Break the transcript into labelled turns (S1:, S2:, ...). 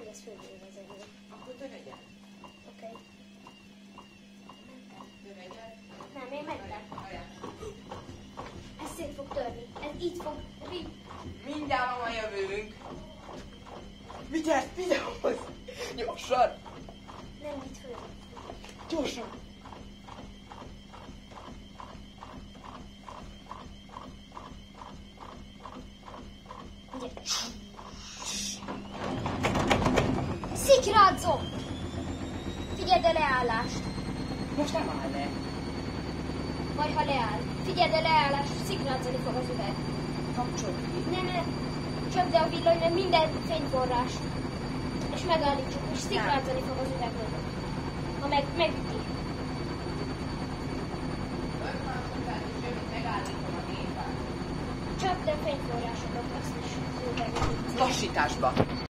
S1: ez fölülő az egész.
S2: Akkor te vegyed.
S1: Oké.
S2: Te vegyed.
S1: Nem, én mentem.
S2: Ajánl.
S1: Ez szét fog törni. Ez így fog...
S2: Mindjárt van jövőnk. Vigyázz, vigyázz! Gyorsan!
S1: Nem itt föl.
S2: Gyorsan!
S1: Ugye. Szikradzom! Figyeld a leállást.
S2: Most nem áll le.
S1: Majd ha leáll. Figyeld a leállást, szikradzani fog az üveg.
S2: Kapcsolj ki.
S1: Nem, csak de a villany, minden fényforrás. És megállítsuk, és szikradzani fog az üveg mögött. Ha megüti.
S2: Megállítom a gépet.
S1: Csak de fényforrásokat azt is az üveg.
S2: Lassításba.